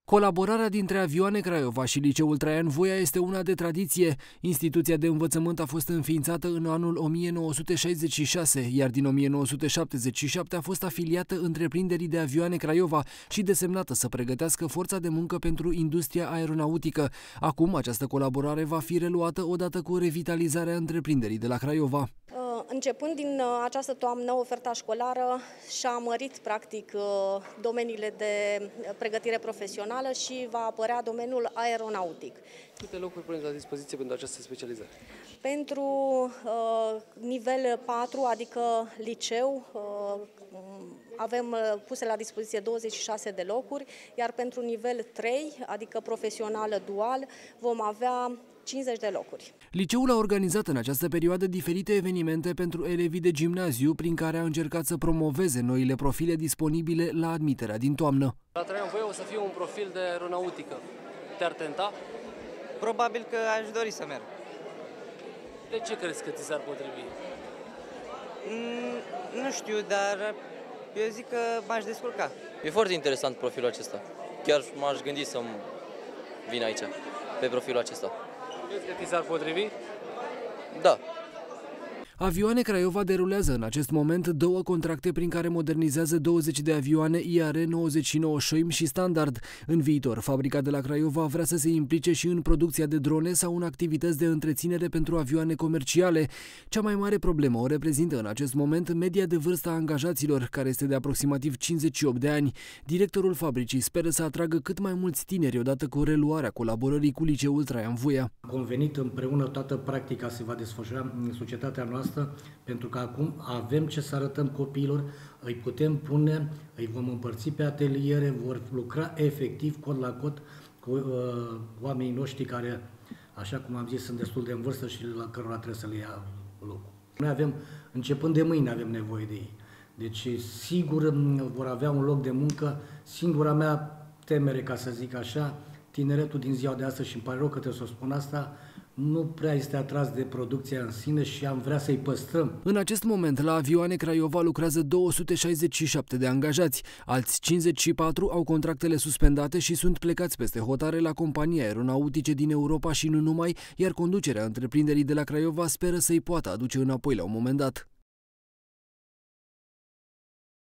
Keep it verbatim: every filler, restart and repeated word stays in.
Colaborarea dintre Avioane Craiova și Liceul Traian Voia este una de tradiție. Instituția de învățământ a fost înființată în anul o mie nouă sute șaizeci și șase, iar din o mie nouă sute șaptezeci și șapte a fost afiliată întreprinderii de avioane Craiova și desemnată să pregătească forța de muncă pentru industria aeronautică. Acum, această colaborare va fi reluată odată cu revitalizarea întreprinderii de la Craiova. Începând din această toamnă, oferta școlară și-a mărit practic domeniile de pregătire profesională și va apărea domeniul aeronautic. Câte locuri puneți la dispoziție pentru această specializare? Pentru uh, nivel patru, adică liceu, uh, avem puse la dispoziție douăzeci și șase de locuri, iar pentru nivel trei, adică profesională dual, vom avea cincizeci de locuri. Liceul a organizat în această perioadă diferite evenimente pentru elevii de gimnaziu, prin care a încercat să promoveze noile profile disponibile la admiterea din toamnă. La Traian Voia o să fie un profil de aeronautică. Te-ar tenta? Probabil că aș dori să merg. De ce crezi că ți s-ar potrivi? Mm, nu știu, dar eu zic că m-aș descurca. E foarte interesant profilul acesta. Chiar m-aș gândi să vin aici, pe profilul acesta. Crezi că ți s-ar potrivi? Da. Avioane Craiova derulează în acest moment două contracte prin care modernizează douăzeci de avioane I R nouăzeci și nouă Șoim și Standard. În viitor, fabrica de la Craiova vrea să se implice și în producția de drone sau în activități de întreținere pentru avioane comerciale. Cea mai mare problemă o reprezintă în acest moment media de vârstă a angajaților, care este de aproximativ cincizeci și opt de ani. Directorul fabricii speră să atragă cât mai mulți tineri odată cu reluarea colaborării cu Liceul Traian Voia. Convenit împreună, toată practica se va desfășura în societatea noastră, pentru că acum avem ce să arătăm copiilor, îi putem pune, îi vom împărți pe ateliere, vor lucra efectiv cod la cod cu uh, oamenii noștri care, așa cum am zis, sunt destul de în vârstă și la cărora trebuie să le ia locul. Noi avem, începând de mâine, avem nevoie de ei. Deci, sigur, vor avea un loc de muncă. Singura mea temere, ca să zic așa, tineretul din ziua de astăzi, și îmi pare rău că trebuie să o spun asta, nu prea este atras de producția în sine și am vrea să-i păstrăm. În acest moment, la Avioane Craiova lucrează două sute șaizeci și șapte de angajați. Alți cincizeci și patru au contractele suspendate și sunt plecați peste hotare la companii aeronautice din Europa și nu numai, iar conducerea întreprinderii de la Craiova speră să-i poată aduce înapoi la un moment dat.